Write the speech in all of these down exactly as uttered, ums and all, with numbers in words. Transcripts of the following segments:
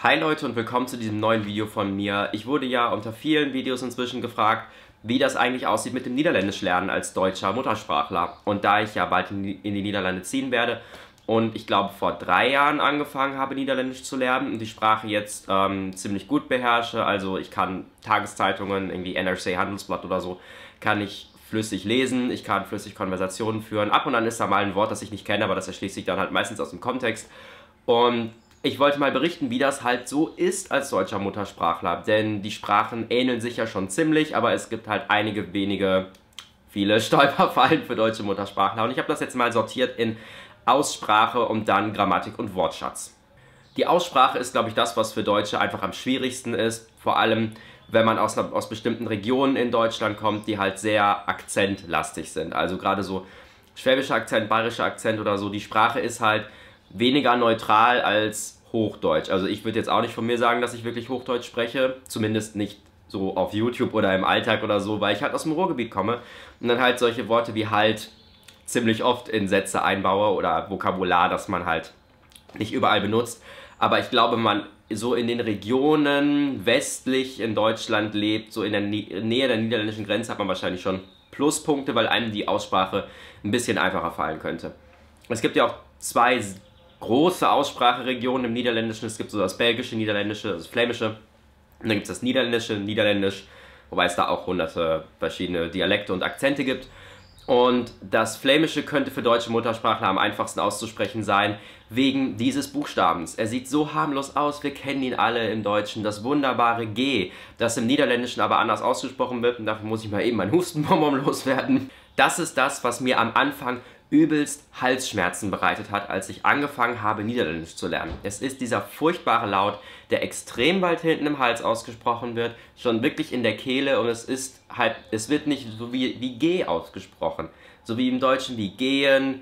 Hi Leute und willkommen zu diesem neuen Video von mir. Ich wurde ja unter vielen Videos inzwischen gefragt, wie das eigentlich aussieht mit dem Niederländisch lernen als deutscher Muttersprachler. Und da ich ja bald in die, in die Niederlande ziehen werde und ich glaube vor drei Jahren angefangen habe Niederländisch zu lernen und die Sprache jetzt ähm, ziemlich gut beherrsche, also ich kann Tageszeitungen, irgendwie N R C Handelsblatt oder so, kann ich flüssig lesen, ich kann flüssig Konversationen führen. Ab und an ist da mal ein Wort, das ich nicht kenne, aber das erschließt sich dann halt meistens aus dem Kontext. Und ich wollte mal berichten, wie das halt so ist als deutscher Muttersprachler, denn die Sprachen ähneln sich ja schon ziemlich, aber es gibt halt einige wenige, viele Stolperfallen für deutsche Muttersprachler und ich habe das jetzt mal sortiert in Aussprache und dann Grammatik und Wortschatz. Die Aussprache ist, glaube ich, das, was für Deutsche einfach am schwierigsten ist, vor allem wenn man aus, aus bestimmten Regionen in Deutschland kommt, die halt sehr akzentlastig sind, also gerade so schwäbischer Akzent, bayerischer Akzent oder so, die Sprache ist halt weniger neutral als Hochdeutsch. Also ich würde jetzt auch nicht von mir sagen, dass ich wirklich Hochdeutsch spreche, zumindest nicht so auf YouTube oder im Alltag oder so, weil ich halt aus dem Ruhrgebiet komme und dann halt solche Worte wie halt ziemlich oft in Sätze einbaue oder Vokabular, das man halt nicht überall benutzt. Aber ich glaube, man so in den Regionen westlich in Deutschland lebt, so in der Nähe der niederländischen Grenze, hat man wahrscheinlich schon Pluspunkte, weil einem die Aussprache ein bisschen einfacher fallen könnte. Es gibt ja auch zwei große Ausspracheregionen im Niederländischen. Es gibt so das belgische, niederländische, das flämische. Und dann gibt es das niederländische, niederländisch, wobei es da auch hunderte verschiedene Dialekte und Akzente gibt. Und das Flämische könnte für deutsche Muttersprachler am einfachsten auszusprechen sein, wegen dieses Buchstabens. Er sieht so harmlos aus, wir kennen ihn alle im Deutschen, das wunderbare G, das im Niederländischen aber anders ausgesprochen wird. Und dafür muss ich mal eben meinen Hustenbonbon loswerden. Das ist das, was mir am Anfang übelst Halsschmerzen bereitet hat, als ich angefangen habe, Niederländisch zu lernen. Es ist dieser furchtbare Laut, der extrem weit hinten im Hals ausgesprochen wird, schon wirklich in der Kehle und es ist halt, es wird nicht so wie, wie G ausgesprochen. So wie im Deutschen wie gehen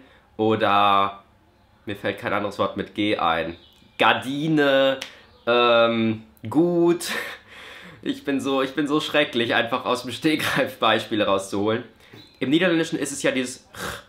oder, mir fällt kein anderes Wort mit G ein, Gardine, ähm, gut. Ich bin so, ich bin so schrecklich, einfach aus dem Stegreif Beispiele rauszuholen. Im Niederländischen ist es ja dieses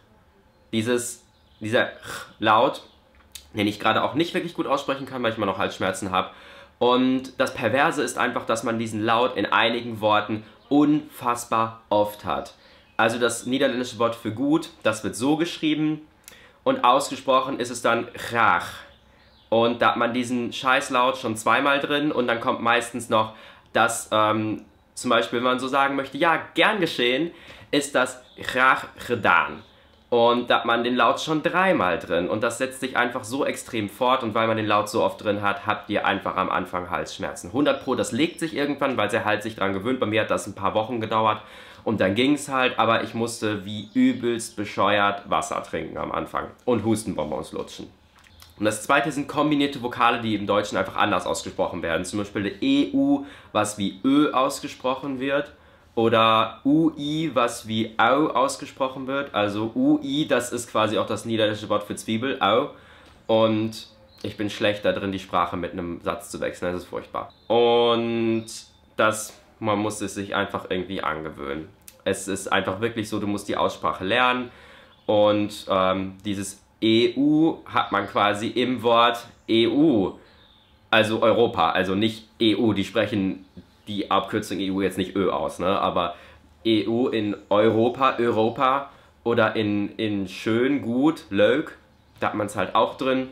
Dieses, dieser Laut, den ich gerade auch nicht wirklich gut aussprechen kann, weil ich immer noch Halsschmerzen habe. Und das Perverse ist einfach, dass man diesen Laut in einigen Worten unfassbar oft hat. Also das niederländische Wort für gut, das wird so geschrieben und ausgesprochen ist es dann graag. Und da hat man diesen Scheißlaut schon zweimal drin und dann kommt meistens noch das, ähm, zum Beispiel, wenn man so sagen möchte, ja, gern geschehen, ist das graag gedaan. Und da hat man den Laut schon dreimal drin und das setzt sich einfach so extrem fort und weil man den Laut so oft drin hat, habt ihr einfach am Anfang Halsschmerzen. hundert Pro, das legt sich irgendwann, weil der Hals sich dran gewöhnt. Bei mir hat das ein paar Wochen gedauert und dann ging es halt, aber ich musste wie übelst bescheuert Wasser trinken am Anfang und Hustenbonbons lutschen. Und das zweite sind kombinierte Vokale, die im Deutschen einfach anders ausgesprochen werden. Zum Beispiel der E U, was wie Ö ausgesprochen wird. Oder U I, was wie Au ausgesprochen wird. Also U I, das ist quasi auch das niederländische Wort für Zwiebel, Au. Und ich bin schlecht da drin, die Sprache mit einem Satz zu wechseln, das ist furchtbar. Und das, man muss es sich einfach irgendwie angewöhnen. Es ist einfach wirklich so, du musst die Aussprache lernen. Und ähm, dieses E U hat man quasi im Wort E U, also Europa, also nicht E U, die sprechen die Abkürzung E U jetzt nicht Ö aus, ne? Aber E U in Europa, Europa oder in, in schön, gut, leuk, da hat man es halt auch drin.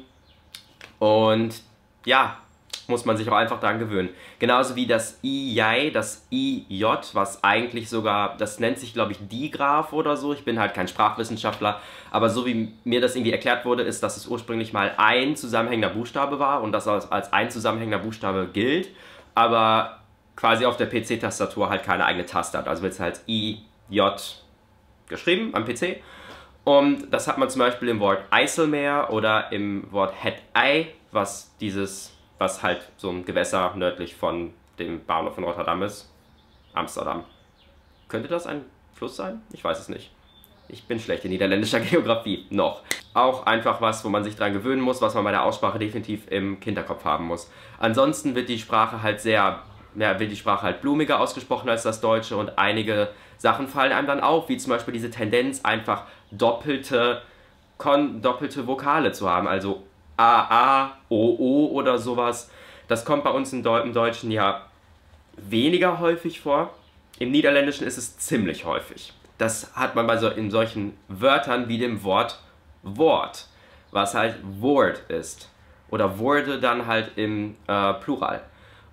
Und ja, muss man sich auch einfach daran gewöhnen. Genauso wie das I J, das I J, was eigentlich sogar, das nennt sich glaube ich Digraph oder so. Ich bin halt kein Sprachwissenschaftler, aber so wie mir das irgendwie erklärt wurde, ist, dass es ursprünglich mal ein zusammenhängender Buchstabe war und das als, als ein zusammenhängender Buchstabe gilt, aber quasi auf der P C-Tastatur halt keine eigene Taste hat. Also wird es halt I J geschrieben am P C. Und das hat man zum Beispiel im Wort Eiselmeer oder im Wort Het Ei, was dieses, was halt so ein Gewässer nördlich von dem Bahnhof in Rotterdam ist. Amsterdam. Könnte das ein Fluss sein? Ich weiß es nicht. Ich bin schlecht in niederländischer Geografie. Noch. Auch einfach was, wo man sich dran gewöhnen muss, was man bei der Aussprache definitiv im Hinterkopf haben muss. Ansonsten wird die Sprache halt sehr ja, wird die Sprache halt blumiger ausgesprochen als das Deutsche und einige Sachen fallen einem dann auf, wie zum Beispiel diese Tendenz, einfach doppelte, kon doppelte Vokale zu haben, also A, A, O, O oder sowas. Das kommt bei uns im, Deu im Deutschen ja weniger häufig vor. Im Niederländischen ist es ziemlich häufig. Das hat man bei so, in solchen Wörtern wie dem Wort Wort, was halt Woord ist. Oder wurde dann halt im äh, Plural.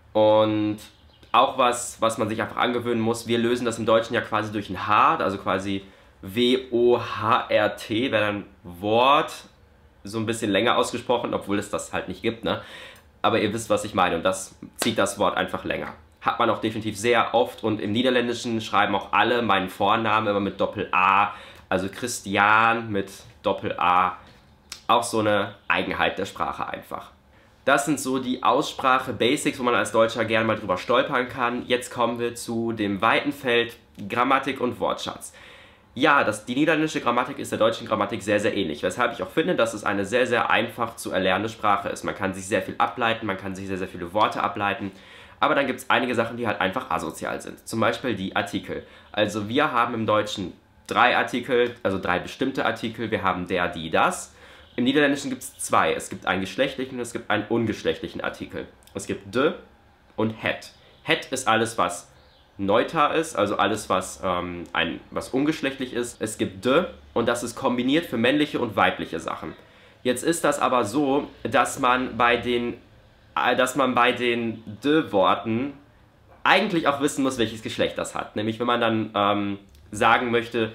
Und auch was, was man sich einfach angewöhnen muss, wir lösen das im Deutschen ja quasi durch ein H, also quasi W O H R T, wäre dann Wort, so ein bisschen länger ausgesprochen, obwohl es das halt nicht gibt, ne? Aber ihr wisst, was ich meine, und das zieht das Wort einfach länger. Hat man auch definitiv sehr oft, und im Niederländischen schreiben auch alle meinen Vornamen immer mit Doppel-A, also Christian mit Doppel-A, auch so eine Eigenheit der Sprache einfach. Das sind so die Aussprache-Basics, wo man als Deutscher gerne mal drüber stolpern kann. Jetzt kommen wir zu dem weiten Feld Grammatik und Wortschatz. Ja, das, die niederländische Grammatik ist der deutschen Grammatik sehr, sehr ähnlich, weshalb ich auch finde, dass es eine sehr, sehr einfach zu erlernende Sprache ist. Man kann sich sehr viel ableiten, man kann sich sehr, sehr viele Worte ableiten, aber dann gibt es einige Sachen, die halt einfach asozial sind. Zum Beispiel die Artikel. Also wir haben im Deutschen drei Artikel, also drei bestimmte Artikel. Wir haben der, die, das. Im Niederländischen gibt es zwei. Es gibt einen geschlechtlichen und es gibt einen ungeschlechtlichen Artikel. Es gibt de und het. Het ist alles, was neuter ist, also alles, was, ähm, ein, was ungeschlechtlich ist. Es gibt de und das ist kombiniert für männliche und weibliche Sachen. Jetzt ist das aber so, dass man bei den, äh, dass man bei den de-Worten eigentlich auch wissen muss, welches Geschlecht das hat. Nämlich, wenn man dann ähm, sagen möchte,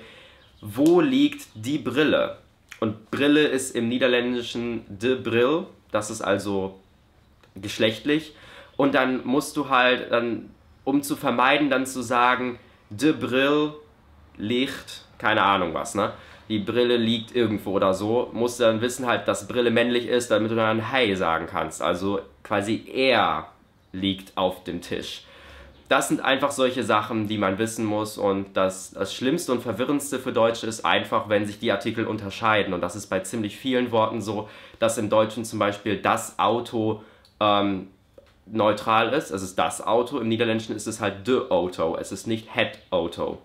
wo liegt die Brille? Und Brille ist im Niederländischen de Bril, das ist also geschlechtlich. Und dann musst du halt, dann, um zu vermeiden, dann zu sagen, de Bril liegt, keine Ahnung was, ne? Die Brille liegt irgendwo oder so, musst du dann wissen halt, dass Brille männlich ist, damit du dann hey sagen kannst. Also quasi er liegt auf dem Tisch. Das sind einfach solche Sachen, die man wissen muss, und das, das Schlimmste und Verwirrendste für Deutsche ist einfach, wenn sich die Artikel unterscheiden, und das ist bei ziemlich vielen Worten so, dass im Deutschen zum Beispiel das Auto ähm, neutral ist, es ist das Auto, im Niederländischen ist es halt de Auto, es ist nicht het Auto,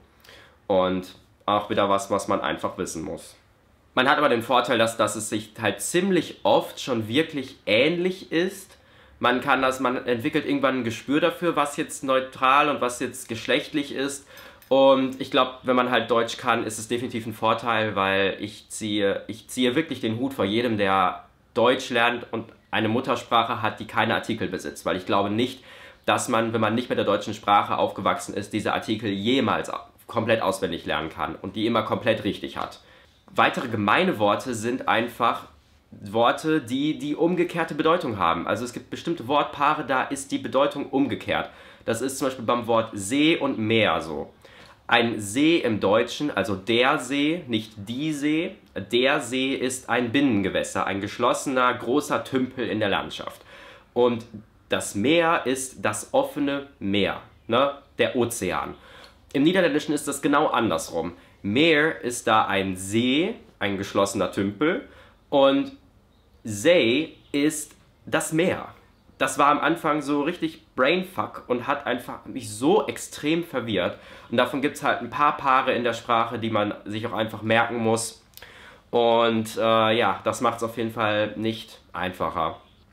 und auch wieder was, was man einfach wissen muss. Man hat aber den Vorteil, dass, dass es sich halt ziemlich oft schon wirklich ähnlich ist. Man kann das, man entwickelt irgendwann ein Gespür dafür, was jetzt neutral und was jetzt geschlechtlich ist. Und ich glaube, wenn man halt Deutsch kann, ist es definitiv ein Vorteil, weil ich ziehe, ich ziehe wirklich den Hut vor jedem, der Deutsch lernt und eine Muttersprache hat, die keine Artikel besitzt. Weil ich glaube nicht, dass man, wenn man nicht mit der deutschen Sprache aufgewachsen ist, diese Artikel jemals komplett auswendig lernen kann und die immer komplett richtig hat. Weitere gemeine Worte sind einfach Worte, die die umgekehrte Bedeutung haben. Also es gibt bestimmte Wortpaare, da ist die Bedeutung umgekehrt. Das ist zum Beispiel beim Wort See und Meer so. Ein See im Deutschen, also der See, nicht die See. Der See ist ein Binnengewässer, ein geschlossener, großer Tümpel in der Landschaft. Und das Meer ist das offene Meer, ne? Der Ozean. Im Niederländischen ist das genau andersrum. Meer ist da ein See, ein geschlossener Tümpel, und Zee ist das Meer. Das war am Anfang so richtig Brainfuck und hat einfach mich so extrem verwirrt. Und davon gibt es halt ein paar Paare in der Sprache, die man sich auch einfach merken muss. Und äh, ja, das macht es auf jeden Fall nicht einfacher.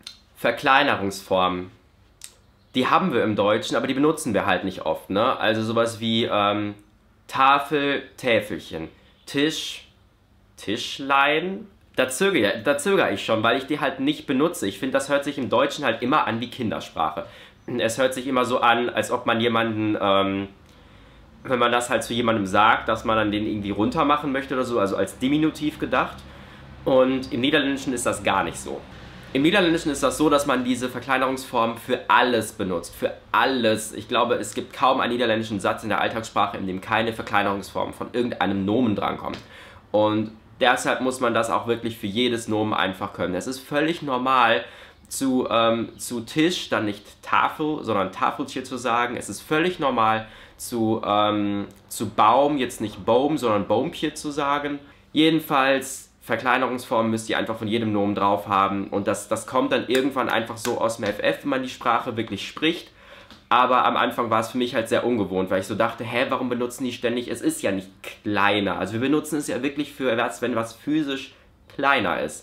Verkleinerungsformen. Die haben wir im Deutschen, aber die benutzen wir halt nicht oft, ne? Also sowas wie ähm, Tafel, Täfelchen, Tisch, Tischlein. Da zögere, da zögere ich schon, weil ich die halt nicht benutze. Ich finde, das hört sich im Deutschen halt immer an wie Kindersprache. Es hört sich immer so an, als ob man jemanden, ähm, wenn man das halt zu jemandem sagt, dass man dann den irgendwie runter machen möchte oder so, also als Diminutiv gedacht. Und im Niederländischen ist das gar nicht so. Im Niederländischen ist das so, dass man diese Verkleinerungsform für alles benutzt. Für alles. Ich glaube, es gibt kaum einen niederländischen Satz in der Alltagssprache, in dem keine Verkleinerungsform von irgendeinem Nomen drankommt. Und deshalb muss man das auch wirklich für jedes Nomen einfach können. Es ist völlig normal, zu, ähm, zu Tisch dann nicht Tafel, sondern Tafeltje zu sagen. Es ist völlig normal, zu, ähm, zu Baum jetzt nicht Baum, sondern Baumpje zu sagen. Jedenfalls, Verkleinerungsformen müsst ihr einfach von jedem Nomen drauf haben. Und das, das kommt dann irgendwann einfach so aus dem F F, wenn man die Sprache wirklich spricht. Aber am Anfang war es für mich halt sehr ungewohnt, weil ich so dachte, hä, warum benutzen die ständig? Es ist ja nicht kleiner. Also wir benutzen es ja wirklich für, wenn was physisch kleiner ist.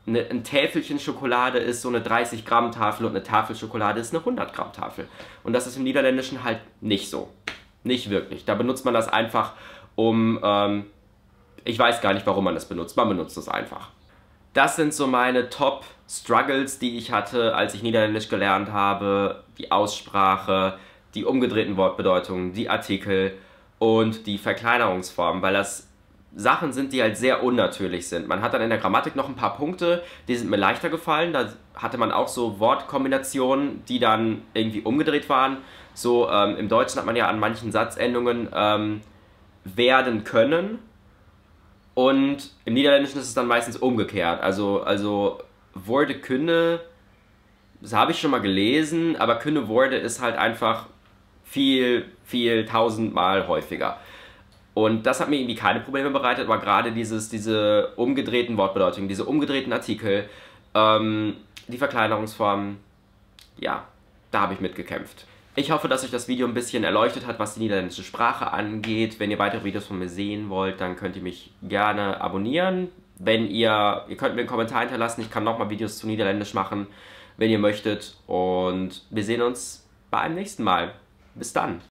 eine, ein Täfelchen Schokolade ist so eine dreißig Gramm Tafel und eine Tafel Schokolade ist eine hundert Gramm Tafel. Und das ist im Niederländischen halt nicht so. Nicht wirklich. Da benutzt man das einfach, um, ähm, ich weiß gar nicht, warum man das benutzt. Man benutzt es einfach. Das sind so meine Top-Struggles, die ich hatte, als ich Niederländisch gelernt habe. Die Aussprache, die umgedrehten Wortbedeutungen, die Artikel und die Verkleinerungsformen, weil das Sachen sind, die halt sehr unnatürlich sind. Man hat dann in der Grammatik noch ein paar Punkte, die sind mir leichter gefallen. Da hatte man auch so Wortkombinationen, die dann irgendwie umgedreht waren. So ähm, im Deutschen hat man ja an manchen Satzendungen ähm, werden können. Und im Niederländischen ist es dann meistens umgekehrt. Also, also Worte kunne, das habe ich schon mal gelesen, aber kunne Worte ist halt einfach viel, viel tausendmal häufiger. Und das hat mir irgendwie keine Probleme bereitet, aber gerade dieses, diese umgedrehten Wortbedeutungen, diese umgedrehten Artikel, ähm, die Verkleinerungsformen, ja, da habe ich mitgekämpft. Ich hoffe, dass euch das Video ein bisschen erleuchtet hat, was die niederländische Sprache angeht. Wenn ihr weitere Videos von mir sehen wollt, dann könnt ihr mich gerne abonnieren. Wenn ihr, ihr könnt mir einen Kommentar hinterlassen, ich kann nochmal Videos zu Niederländisch machen, wenn ihr möchtet. Und wir sehen uns beim nächsten Mal. Bis dann.